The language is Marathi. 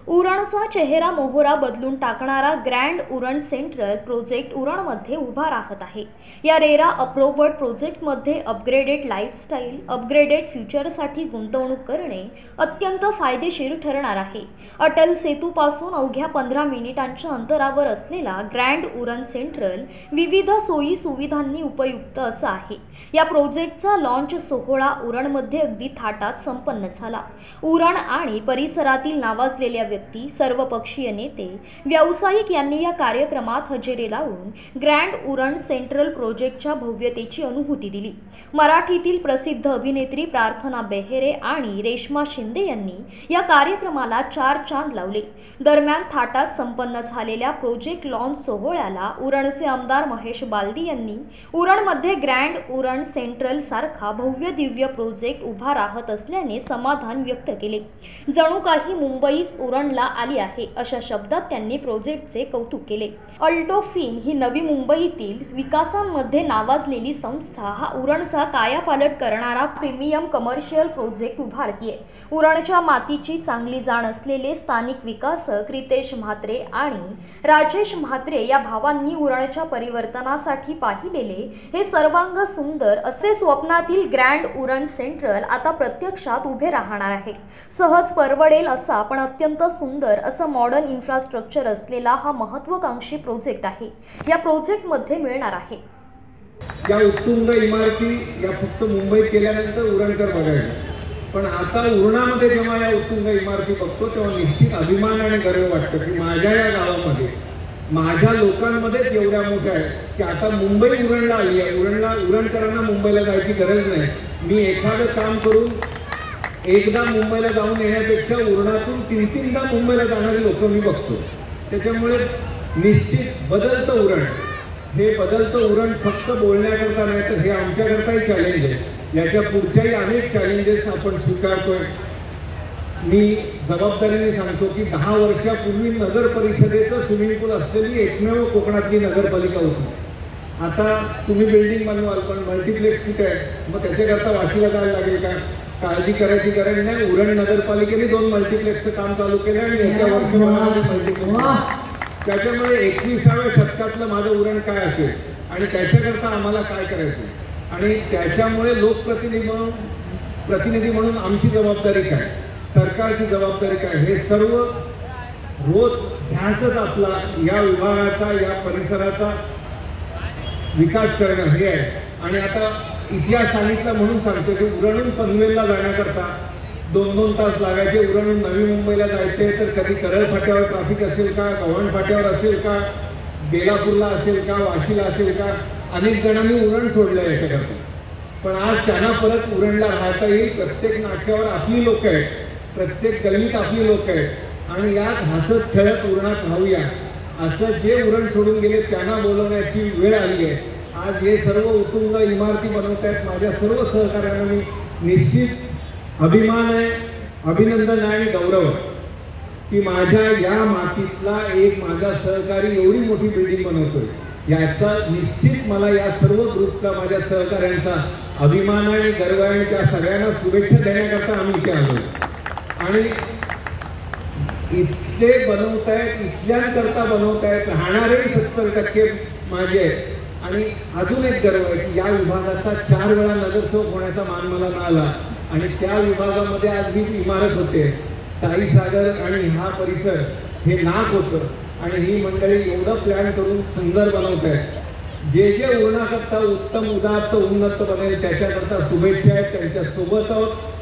उरणचा चेहरा मोहरा बदलून टाकणारा ग्रँड उरण सेंट्रल प्रोजेक्ट उरणमध्ये उभा राहत आहे। या रेरा अप्रूव्ड प्रोजेक्टमध्ये अपग्रेडेड लाईफस्टाईल, अपग्रेडेड फ्युचरसाठी गुंतवणूक करणे अत्यंत फायदेशीर ठरणार आहे। अटल सेतूपासून अवघ्या 15 मिनिटांच्या अंतरावर असलेला ग्रँड उरण सेंट्रल विविध सोयी सुविधांनी उपयुक्त असा आहे। या प्रोजेक्टचा लॉन्च सोहळा उरणमध्ये अगदी थाटात संपन्न झाला। उरण आणि परिसरातील नावाजलेल्या व्यक्ती, सर्वपक्षीय नेते, व्यावसायिक यांनी या कार्यक्रमात हजेरी लावून ग्रँड उरण सेंट्रल प्रोजेक्टच्या भव्यतेची अनुभूती दिली। मराठीतील प्रसिद्ध अभिनेत्री प्रार्थना बेहेरे आणि रेश्मा शिंदे यांनी या कार्यक्रमाला 4 चांद लावले। दरम्यान थाटात संपन्न झालेल्या प्रोजेक्ट लॉन्च सोहळ्याला उरणचे आमदार महेश बालदी यांनी उरणमध्ये ग्रँड उरण सेंट्रल सारखा भव्य दिव्य प्रोजेक्ट उभा राहत असल्याने समाधान व्यक्त केले। जणू काही मुंबईच उरणला आली आहे अशा शब्दात त्यांनी प्रोजेक्टचे कौतुक केले। अल्टोफिन ही नवी मुंबईतील विकासांमध्ये नावाजलेली संस्था हा उरणचा कायापालट करणारा प्रीमियम कमर्शियल प्रोजेक्ट उभारतीये। उरणच्या मातीची चांगली जाण असलेले स्थानिक विकासक रितेश म्हात्रे आणि राजेश म्हात्रे या भावांनी उरणच्या परिवर्तनासाठी पाहिलेले हे सर्वांग सुंदर असे स्वप्नातील ग्रँड उरण सेंट्रल आता प्रत्यक्षात उभे राहणार आहे। सहज परवडेल असा पण अत्यंत सुंदर असं मॉडर्न इन्फ्रास्ट्रक्चर असलेला हा महत्त्वाकांक्षी प्रोजेक्ट आहे। या प्रोजेक्टमध्ये मिळणार आहे या उत्तुंग इमारती या फक्त मुंबईत केल्यानंतर उरणकर बघायला, पण आता उरणामध्ये जेव्हा या उत्तुंग इमारती बघतो तेव्हा निश्चित अभिमान आणि गर्व वाटतो की माझ्या या गावामध्ये माझ्या लोकांमध्येच एवढ्या मोठ्या आहे की आता मुंबई उरणला आली आहे। उरणकरांना मुंबईला जायची गरज नाही। मी एखादं काम करून एकदा मुंबईला जाऊन येण्यापेक्षा उरणातून 3-3दा मुंबईला जाणारे लोक मी बघतो। त्याच्यामुळे निश्चित बदलतं उरण, हे बदलतं उरण फक्त बोलण्याकरता नाही तर हे आमच्याकरताही चॅलेंज आहे। याच्या पुढच्याही अनेक चॅलेंजेस आपण स्वीकारतोय। मी जबाबदारीने सांगतो की 10 वर्षापूर्वी नगर परिषदेचं स्विमिंग पूल असलेली एकमेव कोकणातली नगरपालिका होती। आता तुम्ही बिल्डिंग बनवाल पण मल्टिप्लेक्स कुठे आहे, मग त्याच्याकरता वाशीला जायला लागेल का? काळजी करायची गरज नाही। उरण नगरपालिकेने 2 मल्टिप्लेक्सचं काम चालू केलं आणि येत्या वर्षभरामध्ये मल्टिप्लेक्स। त्याच्यामुळे 21व्या शतकातलं माझं उरण काय असेल आणि त्याच्याकरता आम्हाला काय करायचं आणि त्याच्यामुळे प्रतिनिधी म्हणून आमची जबाबदारी काय, सरकारची जबाबदारी काय, हे सर्व रोज ध्यासच आपला या विभागाचा या परिसराचा विकास करणं हे आहे। आणि आता इतिहास सांगितला म्हणून सांगतो की उरणहून पनवेलला जाण्याकरता 2-2 तास लागायचे। उरणहून नवी मुंबईला जायचे तर कधी करळ फाट्यावर ट्रॅफिक असेल का, गव्हाण फाट्यावर असेल का, बेलापूरला असेल का, वाशीला असेल का, अनेक जणांनी उरण सोडलं याच्याकरता। पण आज त्यांना परत उरणला राहता येईल। प्रत्येक नाक्यावर आपली लोक आहेत, प्रत्येक गल्लीत आपली लोक आहेत आणि यात हसत खेळत उरणात राहूया असं जे उरण सोडून गेले त्यांना बोलवण्याची वेळ आली आहे। आज हे सर्व उत्तुंग इमारती बनवत आहेत। माझ्या सर्व सहकार्यांना मी निश्चित अभिमान आहे, अभिनंदन आहे आणि गौरव आहे की माझ्या या मातीतला एक माझा सहकारी एवढी मोठी बिल्डिंग बनवतोय। याचा निश्चित मला या सर्व ग्रुपचा माझ्या सहकार्यांचा अभिमान आणि गर्व आहे आणि त्या सगळ्यांना शुभेच्छा देण्याकरता आम्ही इथे आलो आणि इथले बनवत आहेत, इथल्यांकरता बनवत आहेत, राहणारेही 70% माझे आहेत। आणि अजून एक गर्व आहे की या विभागाचा 4 वेळा नगरसेवक होण्याचा मान मला मिळाला आणि त्या विभागामध्ये आज ही इमारत होते। साईसागर आणि हा परिसर हे नाक होतं आणि ही मंडळी एवढं प्लॅन करून सुंदर बनवत आहेत। जे जे उरणाकरता उत्तम उदात्त उन्नत बनेल त्याच्याकरता शुभेच्छा आहेत, त्यांच्या सोबत आहोत।